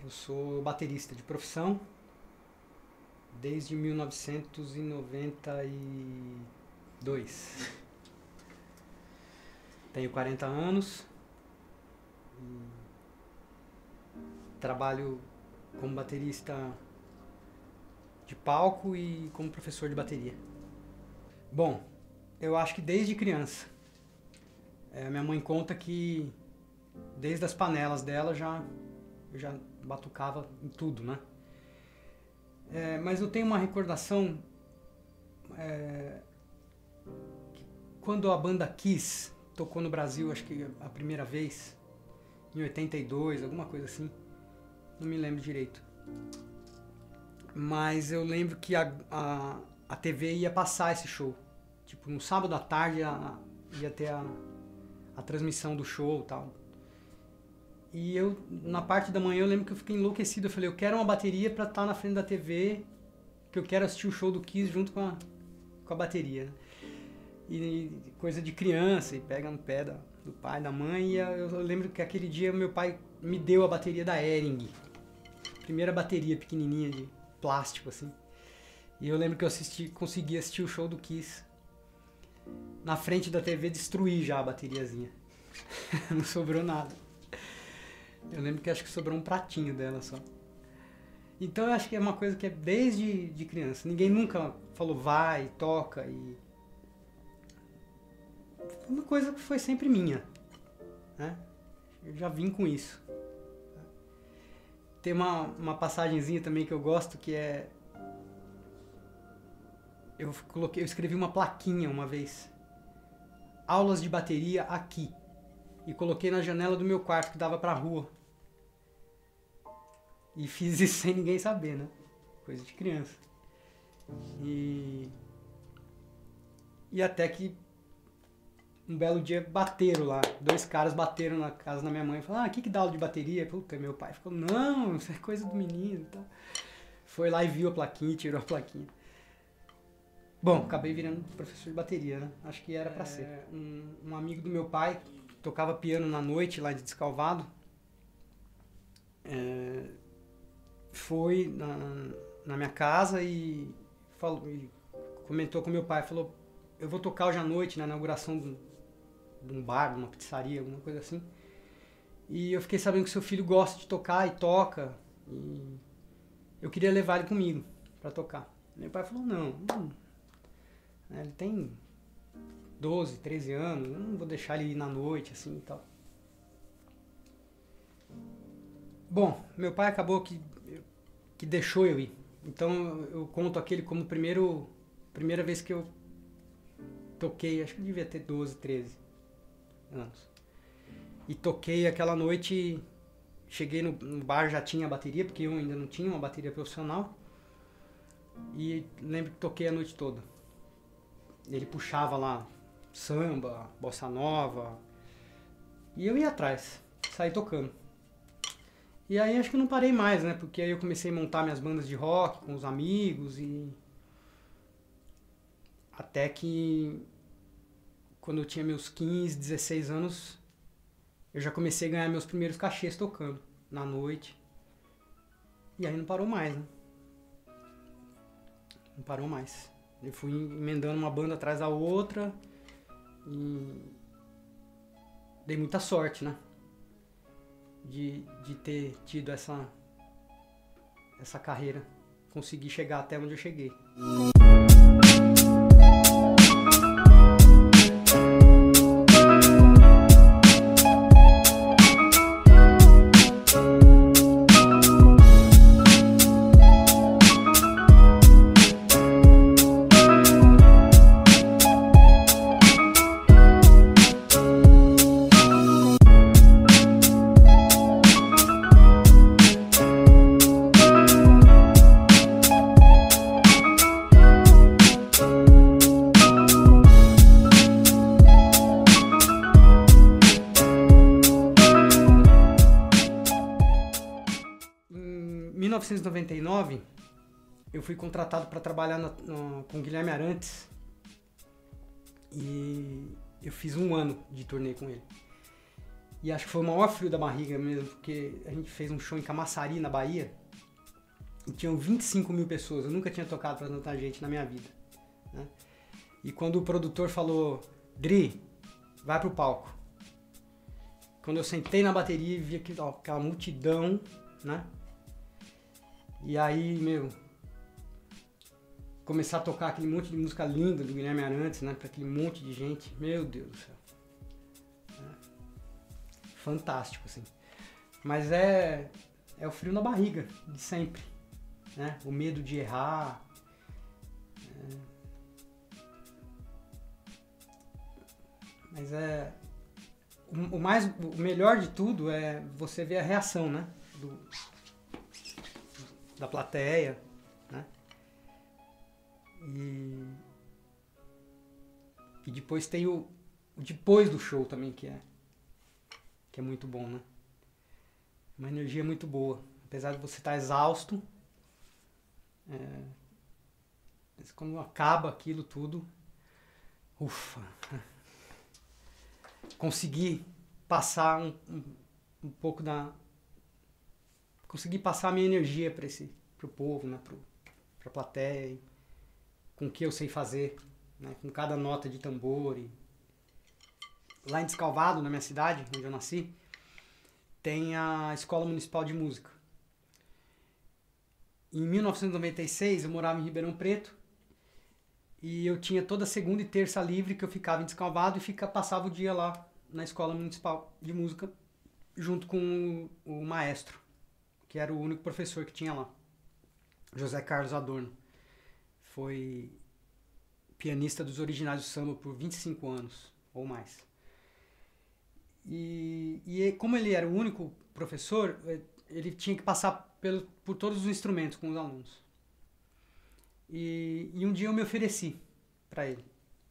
Eu sou baterista de profissão desde 1992. Tenho 40 anos e trabalho como baterista de palco e como professor de bateria. Bom, eu acho que desde criança. Minha mãe conta que desde as panelas dela eu já batucava em tudo, né? Mas eu tenho uma recordação que quando a banda Kiss tocou no Brasil, acho que a primeira vez, em 82, alguma coisa assim, não me lembro direito. Mas eu lembro que a TV ia passar esse show. Tipo, no sábado à tarde ia ter a transmissão do show e tal. E eu, na parte da manhã, eu lembro que eu fiquei enlouquecido. Eu falei, eu quero uma bateria pra estar na frente da TV, que eu quero assistir o show do Kiss junto com a bateria, né? E coisa de criança, e pega no pé do pai, da mãe. E eu lembro que aquele dia meu pai me deu a bateria da Hering. Primeira bateria pequenininha de plástico, assim. E eu lembro que eu consegui assistir o show do Kiss. Na frente da TV, destruí já a bateriazinha. Não sobrou nada. Eu lembro que acho que sobrou um pratinho dela só. Então eu acho que é uma coisa que é desde de criança. Ninguém nunca falou vai, toca e... Foi uma coisa que foi sempre minha, né? Eu já vim com isso. Tem uma passagenzinha também que eu gosto, que é... Eu escrevi uma plaquinha uma vez. Aulas de bateria aqui. E coloquei na janela do meu quarto, que dava pra rua. E fiz isso sem ninguém saber, né? Coisa de criança. E até que um belo dia bateram lá. 2 caras bateram na casa da minha mãe e falaram, que dá aula de bateria? Puta, meu pai ficou, não, isso é coisa do menino e tal. Foi lá e viu a plaquinha, tirou a plaquinha. Bom, acabei virando professor de bateria, né? Acho que era pra ser. Um amigo do meu pai tocava piano na noite lá de Descalvado. Foi na minha casa e comentou com meu pai, falou, eu vou tocar hoje à noite na inauguração de um bar, de uma pizzaria, alguma coisa assim. E eu fiquei sabendo que seu filho gosta de tocar e toca, e eu queria levar ele comigo pra tocar. Meu pai falou, não, ele tem 12, 13 anos, eu não vou deixar ele ir na noite assim e tal. Bom, meu pai acabou que deixou eu ir. Então eu conto aquele como primeira vez que eu toquei, acho que eu devia ter 12, 13 anos. E toquei aquela noite, cheguei no bar, já tinha a bateria, porque eu ainda não tinha uma bateria profissional. E lembro que toquei a noite toda. Ele puxava lá samba, bossa nova, e eu ia atrás, saí tocando. E aí acho que não parei mais, né? Porque aí eu comecei a montar minhas bandas de rock com os amigos e... Até que quando eu tinha meus 15, 16 anos, eu já comecei a ganhar meus primeiros cachês tocando na noite. E aí não parou mais, né? Não parou mais. Eu fui emendando uma banda atrás da outra e dei muita sorte, né? De ter tido essa carreira, consegui chegar até onde eu cheguei. Em 1999, eu fui contratado para trabalhar com Guilherme Arantes e eu fiz 1 ano de turnê com ele. E acho que foi o maior frio da barriga mesmo, porque a gente fez um show em Camaçari, na Bahia, e tinham 25 mil pessoas. Eu nunca tinha tocado pra tanta gente na minha vida, né? E quando o produtor falou, Dri, vai pro palco. Quando eu sentei na bateria e vi aquela multidão, né? E aí, começar a tocar aquele monte de música linda do Guilherme Arantes, né? Pra aquele monte de gente. Meu Deus do céu. Fantástico, assim. Mas é o frio na barriga, de sempre, né? O medo de errar. Mas o melhor de tudo é você ver a reação, né? Da plateia, né? E depois tem o depois do show também, que é muito bom, né? Uma energia muito boa. Apesar de você estar exausto, quando acaba aquilo tudo, ufa! Conseguir passar um pouco conseguir passar a minha energia pro povo, né? Pra plateia, com o que eu sei fazer, né? Com cada nota de tambor. Lá em Descalvado, na minha cidade, onde eu nasci, tem a Escola Municipal de Música. Em 1996, eu morava em Ribeirão Preto e eu tinha toda segunda e terça livre que eu ficava em Descalvado e passava o dia lá na Escola Municipal de Música junto com o maestro, que era o único professor que tinha lá, José Carlos Adorno. Foi pianista dos Originais do Samba por 25 anos ou mais. E como ele era o único professor, ele tinha que passar por todos os instrumentos com os alunos. E um dia eu me ofereci para ele.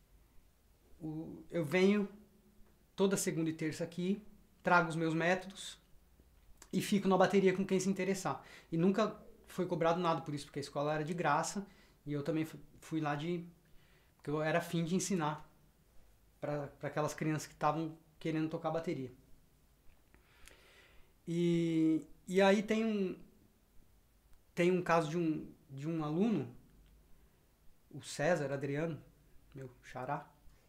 Eu venho toda segunda e terça aqui, trago os meus métodos e fico na bateria com quem se interessar. E nunca foi cobrado nada por isso, porque a escola era de graça e eu também fui lá porque eu era afim de ensinar para aquelas crianças que estavam querendo tocar bateria. E aí tem um caso de um aluno, o César Adriano, meu xará,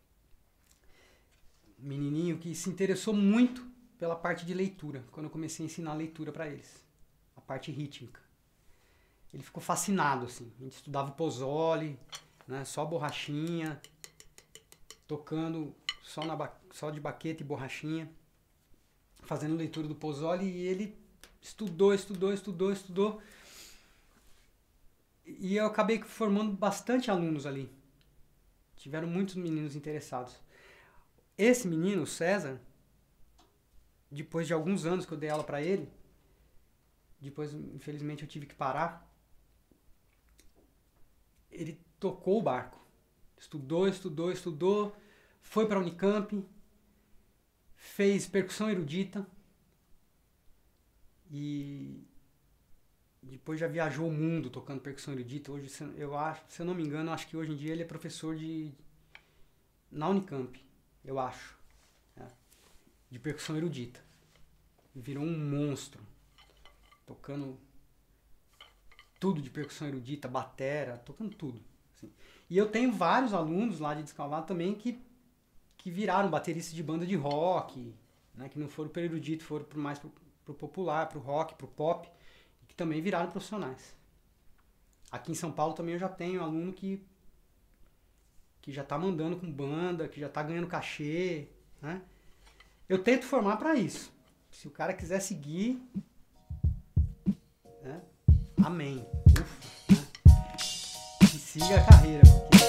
menininho que se interessou muito pela parte de leitura, quando eu comecei a ensinar leitura para eles, a parte rítmica. Ele ficou fascinado, assim. A gente estudava o Pozzoli, né, só borrachinha, tocando só de baqueta e borrachinha, fazendo leitura do Pozzoli, e ele estudou. E eu acabei formando bastante alunos ali. Tiveram muitos meninos interessados. Esse menino, o César, depois de alguns anos que eu dei aula para ele, depois, infelizmente, eu tive que parar, ele tocou o barco. Estudou, foi para a Unicamp, fez percussão erudita e depois já viajou o mundo tocando percussão erudita. Hoje, se eu não me engano, acho que hoje em dia ele é professor na Unicamp, eu acho, de percussão erudita. Virou um monstro, tocando tudo de percussão erudita, batera, tocando tudo. Assim. E eu tenho vários alunos lá de Descalvado também que viraram bateristas de banda de rock, né, que não foram pro erudito, foram mais pro popular, pro rock, pro pop, e que também viraram profissionais. Aqui em São Paulo também eu já tenho aluno que já tá mandando com banda, que já tá ganhando cachê, né? Eu tento formar para isso. Se o cara quiser seguir, né? Amém. Ufa, né? Que siga a carreira, porque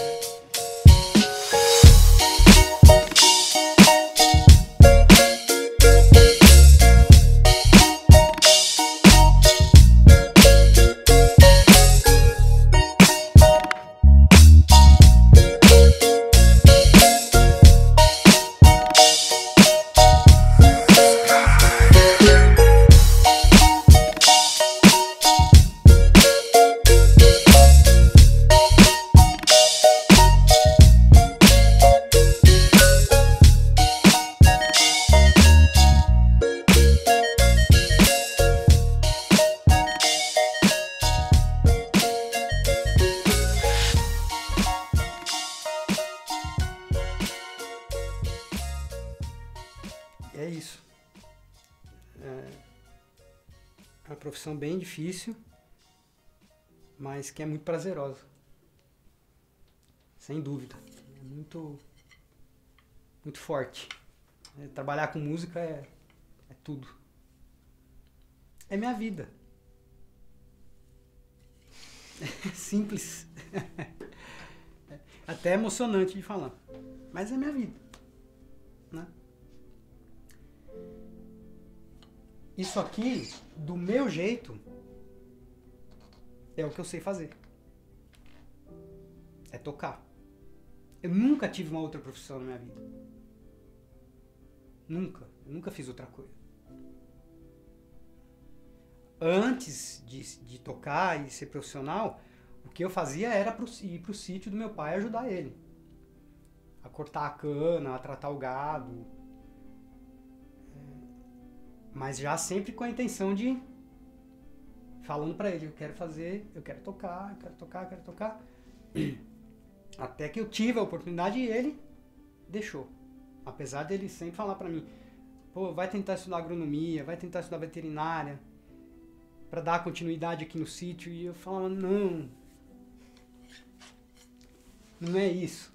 profissão bem difícil, mas que é muito prazerosa. Sem dúvida. É muito, muito forte. Trabalhar com música é tudo. É minha vida. Simples. Até emocionante de falar. Mas é minha vida. Né? Isso aqui, do meu jeito, é o que eu sei fazer. É tocar. Eu nunca tive uma outra profissão na minha vida. Nunca. Eu nunca fiz outra coisa. Antes de tocar e ser profissional, o que eu fazia era ir pro sítio do meu pai e ajudar ele. A cortar a cana, a tratar o gado. Mas já sempre com a intenção de... Falando pra ele, eu quero tocar. Até que eu tive a oportunidade e ele deixou. Apesar dele sempre falar pra mim, pô, vai tentar estudar agronomia, vai tentar estudar veterinária, pra dar continuidade aqui no sítio. E eu falava, não é isso.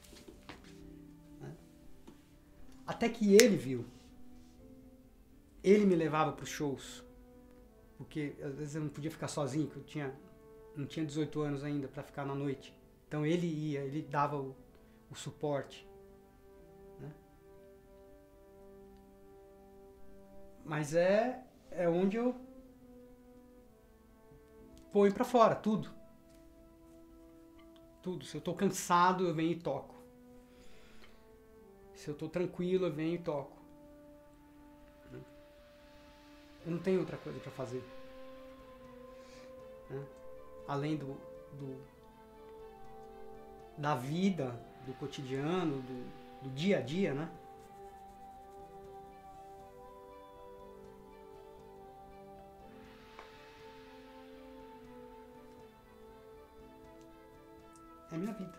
Até que ele viu. Ele me levava pros shows. Porque às vezes eu não podia ficar sozinho, que não tinha 18 anos ainda pra ficar na noite. Então ele ia, ele dava o suporte. Né? Mas é onde eu ponho pra fora, tudo. Tudo. Se eu tô cansado, eu venho e toco. Se eu tô tranquilo, eu venho e toco. Eu não tenho outra coisa pra fazer. Né? Além da vida, do cotidiano, do dia a dia, né? É minha vida.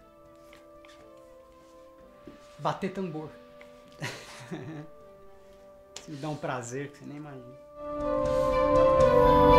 Bater tambor. Isso me dá um prazer que você nem imagina.